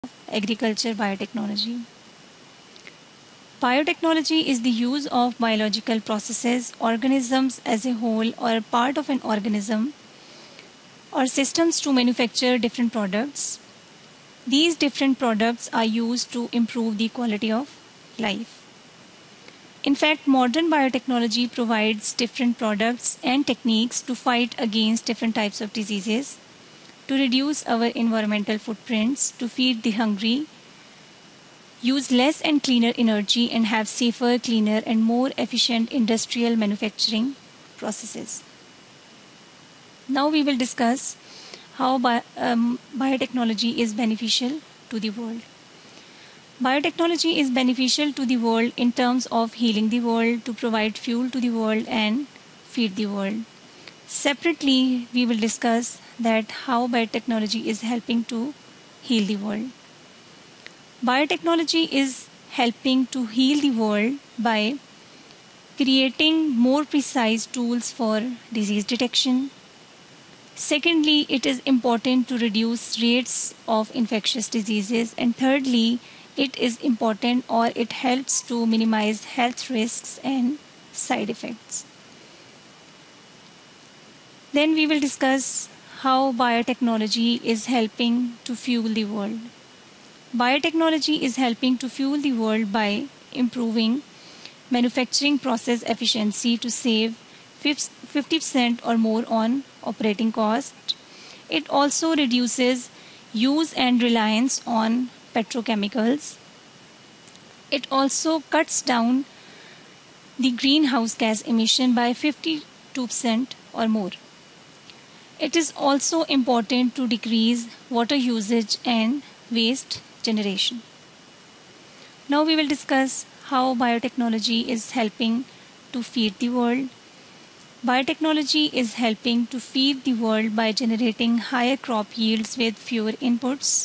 agriculture biotechnology. Biotechnology is the use of biological processes, organisms as a whole or part of an organism or systems to manufacture different products. These different products are used to improve the quality of life. In fact, modern biotechnology provides different products and techniques to fight against different types of diseases, to reduce our environmental footprints, to feed the hungry, use less and cleaner energy, and have safer, cleaner, and more efficient industrial manufacturing processes. Now we will discuss how biotechnology is beneficial to the world. Biotechnology is beneficial to the world in terms of healing the world, to provide fuel to the world, and feed the world. Separately, we will discuss that how biotechnology is helping to heal the world. Biotechnology is helping to heal the world by creating more precise tools for disease detection. Secondly, it is important to reduce rates of infectious diseases. And thirdly, it is important or it helps to minimize health risks and side effects. Then we will discuss how biotechnology is helping to fuel the world. Biotechnology is helping to fuel the world by improving manufacturing process efficiency to save 50% or more on operating cost. It also reduces use and reliance on petrochemicals. It also cuts down the greenhouse gas emission by 52% or more. It is also important to decrease water usage and waste generation. Now we will discuss how biotechnology is helping to feed the world. Biotechnology is helping to feed the world by generating higher crop yields with fewer inputs.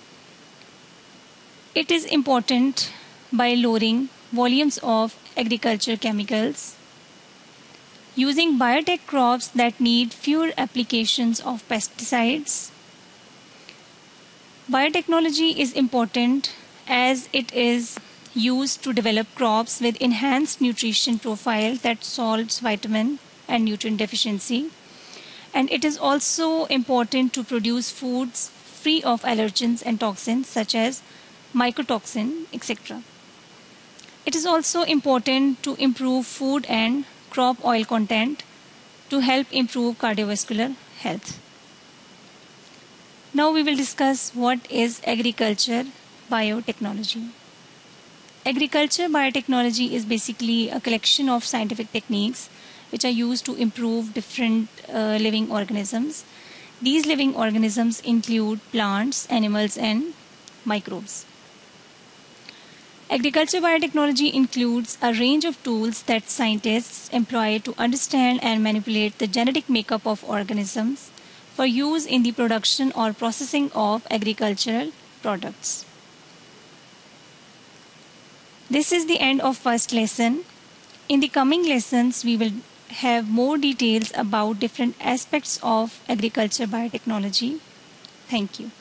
It is important by lowering volumes of agriculture chemicals, using biotech crops that need fewer applications of pesticides. Biotechnology is important as it is used to develop crops with enhanced nutrition profile that solves vitamin and nutrient deficiency. And it is also important to produce foods free of allergens and toxins such as mycotoxin, etc. It is also important to improve food and crop oil content to help improve cardiovascular health. Now we will discuss what is agriculture biotechnology. Agriculture biotechnology is basically a collection of scientific techniques which are used to improve different living organisms. These living organisms include plants, animals, and microbes. Agriculture biotechnology includes a range of tools that scientists employ to understand and manipulate the genetic makeup of organisms for use in the production or processing of agricultural products. This is the end of first lesson. In the coming lessons, we will have more details about different aspects of agriculture biotechnology. Thank you.